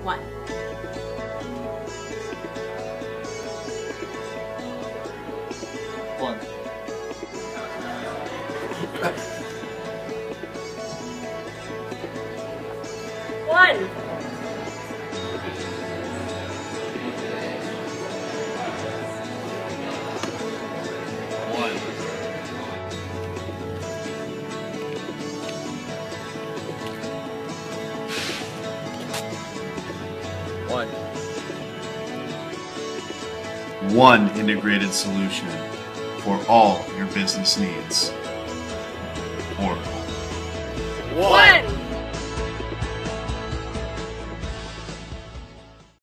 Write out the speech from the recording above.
1. One. One. One. One integrated solution for all your business needs. Oracle. One.